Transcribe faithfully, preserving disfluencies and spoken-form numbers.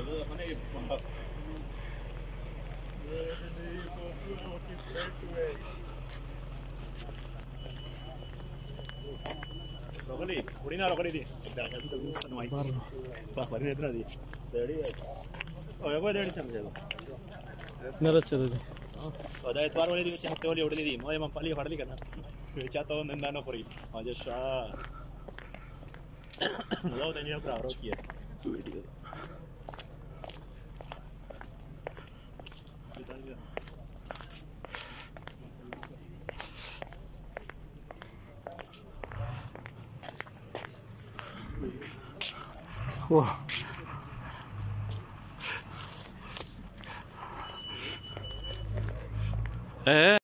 Rokali, urina rokali di. Jangan kita bisa nuai. Bah, baru itu tadi. Jadi, oh ya, gue dari cam saya. Nara cero di. Oh, dari itu baru ini di hati oli udah di. Mau emang paling hardly kan? Cata on nanda no pori. Aja sah. Lalu tanya apa Rocky ya? Video. Wah. Eh.